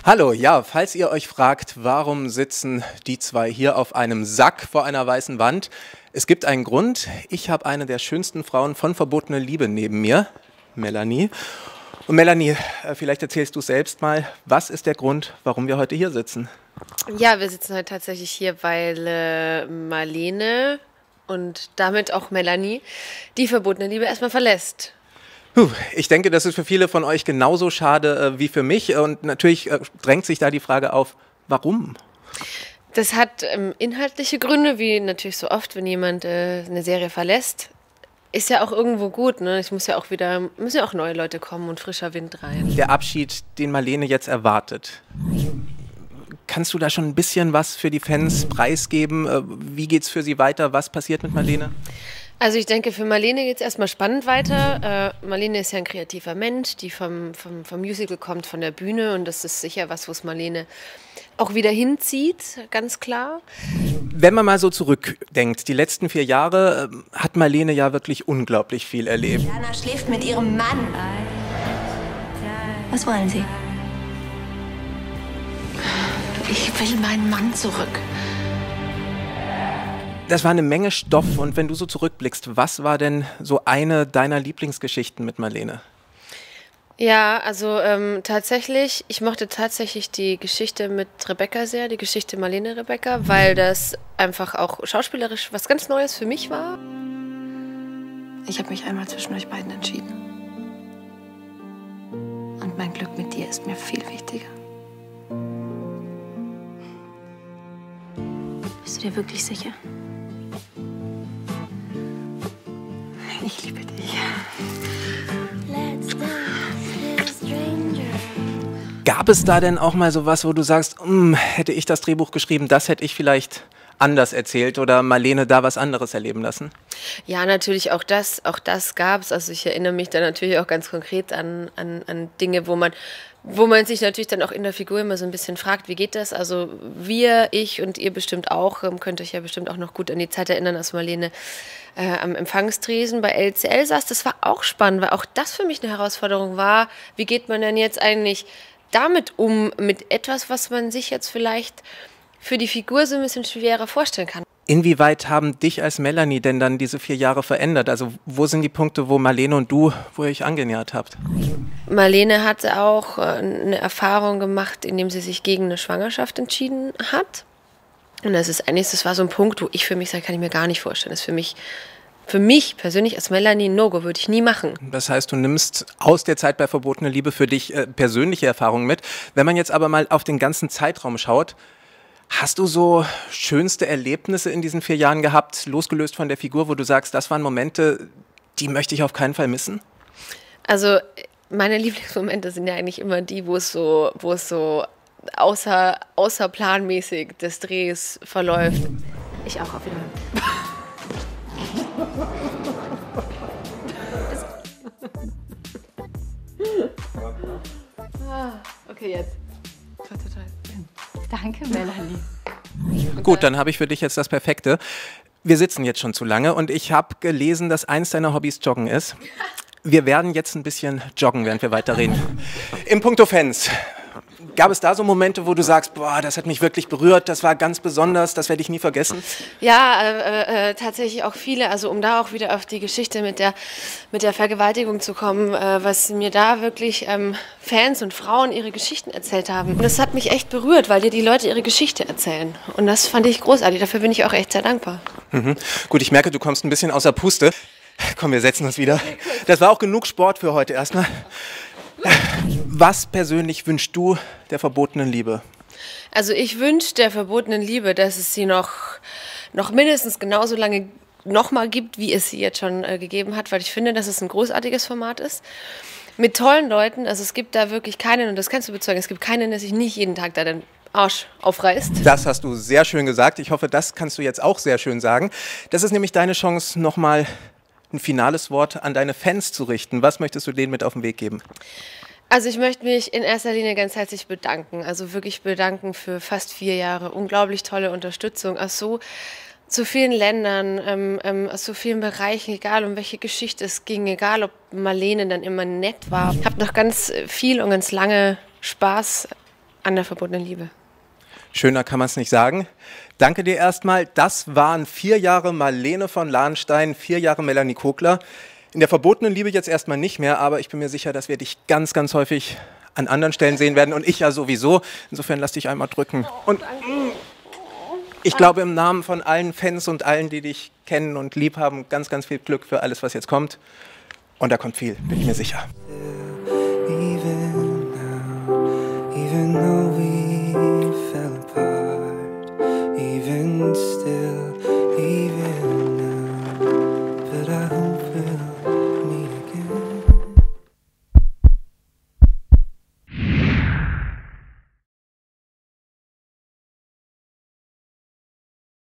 Hallo, ja, falls ihr euch fragt, warum sitzen die zwei hier auf einem Sack vor einer weißen Wand? Es gibt einen Grund. Ich habe eine der schönsten Frauen von Verbotene Liebe neben mir, Melanie. Und Melanie, vielleicht erzählst du selbst mal, was ist der Grund, warum wir heute hier sitzen? Ja, wir sitzen heute tatsächlich hier, weil Marlene und damit auch Melanie die Verbotene Liebe erstmal verlässt. Ich denke, das ist für viele von euch genauso schade wie für mich. Und natürlich drängt sich da die Frage auf, warum? Das hat inhaltliche Gründe, wie natürlich so oft, wenn jemand eine Serie verlässt. Ist ja auch irgendwo gut, ne? Müssen ja auch neue Leute kommen und frischer Wind rein. Der Abschied, den Marlene jetzt erwartet. Kannst du da schon ein bisschen was für die Fans preisgeben? Wie geht's für sie weiter? Was passiert mit Marlene? Also ich denke, für Marlene geht es erstmal spannend weiter. Marlene ist ja ein kreativer Mensch, die vom Musical kommt, von der Bühne. Und das ist sicher was, wo es Marlene auch wieder hinzieht, ganz klar. Wenn man mal so zurückdenkt, die letzten 4 Jahre hat Marlene ja wirklich unglaublich viel erlebt. Jana schläft mit ihrem Mann. Was wollen Sie? Ich will meinen Mann zurück. Das war eine Menge Stoff. Und wenn du so zurückblickst, was war denn so eine deiner Lieblingsgeschichten mit Marlene? Ja, also tatsächlich, ich mochte tatsächlich die Geschichte mit Rebecca sehr, die Geschichte Marlene Rebecca, weil das einfach auch schauspielerisch was ganz Neues für mich war. Ich habe mich einmal zwischen euch beiden entschieden. Und mein Glück mit dir ist mir viel wichtiger. Bist du dir wirklich sicher? Ich liebe dich. Gab es da denn auch mal sowas, wo du sagst, hätte ich das Drehbuch geschrieben, das hätte ich vielleicht anders erzählt oder Marlene da was anderes erleben lassen? Ja, natürlich, auch das gab es. Also ich erinnere mich da natürlich auch ganz konkret an Dinge, wo man sich natürlich dann auch in der Figur immer so ein bisschen fragt, wie geht das? Also wir, ich und ihr bestimmt auch, könnt euch ja bestimmt auch noch gut an die Zeit erinnern, als Marlene am Empfangstresen bei LCL saß. Das war auch spannend, weil auch das für mich eine Herausforderung war. Wie geht man denn jetzt eigentlich damit mit etwas, was man sich jetzt vielleicht für die Figur so ein bisschen schwerer vorstellen kann? Inwieweit haben dich als Melanie denn dann diese 4 Jahre verändert? Also wo sind die Punkte, wo Marlene und du, wo ihr euch angenähert habt? Marlene hat auch eine Erfahrung gemacht, indem sie sich gegen eine Schwangerschaft entschieden hat. Und das war so ein Punkt, wo ich für mich sage, kann ich mir gar nicht vorstellen. Das ist für mich persönlich als Melanie ein No-Go, würde ich nie machen. Das heißt, du nimmst aus der Zeit bei Verbotene Liebe für dich persönliche Erfahrungen mit. Wenn man jetzt aber mal auf den ganzen Zeitraum schaut, hast du so schönste Erlebnisse in diesen 4 Jahren gehabt, losgelöst von der Figur, wo du sagst, das waren Momente, die möchte ich auf keinen Fall missen? Also meine Lieblingsmomente sind ja eigentlich immer die, wo es so außerplanmäßig des Drehs verläuft. Ich auch, auf Wiedersehen. Okay, jetzt. Total. Danke, Melanie. Gut, dann habe ich für dich jetzt das Perfekte. Wir sitzen jetzt schon zu lange und ich habe gelesen, dass eins deiner Hobbys Joggen ist. Wir werden jetzt ein bisschen joggen, während wir weiterreden. Im Punkto Fans, gab es da so Momente, wo du sagst, boah, das hat mich wirklich berührt, das war ganz besonders, das werde ich nie vergessen? Ja, tatsächlich auch viele. Also um da auch wieder auf die Geschichte mit der Vergewaltigung zu kommen, was mir da wirklich Fans und Frauen ihre Geschichten erzählt haben. Und das hat mich echt berührt, weil dir die Leute ihre Geschichte erzählen. Und das fand ich großartig. Dafür bin ich auch echt sehr dankbar. Gut, ich merke, du kommst ein bisschen außer Puste. Komm, wir setzen uns wieder. Das war auch genug Sport für heute erstmal. Was persönlich wünschst du der verbotenen Liebe? Also ich wünsche der verbotenen Liebe, dass es sie noch mindestens genauso lange nochmal gibt, wie es sie jetzt schon gegeben hat, weil ich finde, dass es ein großartiges Format ist. Mit tollen Leuten, also es gibt da wirklich keinen, und das kannst du bezeugen, es gibt keinen, der sich nicht jeden Tag da den Arsch aufreißt. Das hast du sehr schön gesagt. Ich hoffe, das kannst du jetzt auch sehr schön sagen. Das ist nämlich deine Chance, nochmal ein finales Wort an deine Fans zu richten. Was möchtest du denen mit auf den Weg geben? Also ich möchte mich in erster Linie ganz herzlich bedanken. Also wirklich bedanken für fast 4 Jahre. Unglaublich tolle Unterstützung aus so vielen Ländern, aus so vielen Bereichen, egal um welche Geschichte es ging, egal ob Marlene dann immer nett war. Ich habe noch ganz viel und ganz lange Spaß an der verbotenen Liebe. Schöner kann man es nicht sagen. Danke dir erstmal. Das waren 4 Jahre Marlene von Lahnstein, 4 Jahre Melanie Kogler. In der verbotenen Liebe jetzt erstmal nicht mehr, aber ich bin mir sicher, dass wir dich ganz, ganz häufig an anderen Stellen sehen werden und ich ja sowieso. Insofern lass dich einmal drücken. Und ich glaube im Namen von allen Fans und allen, die dich kennen und lieb haben, ganz, ganz viel Glück für alles, was jetzt kommt. Und da kommt viel, bin ich mir sicher. Even though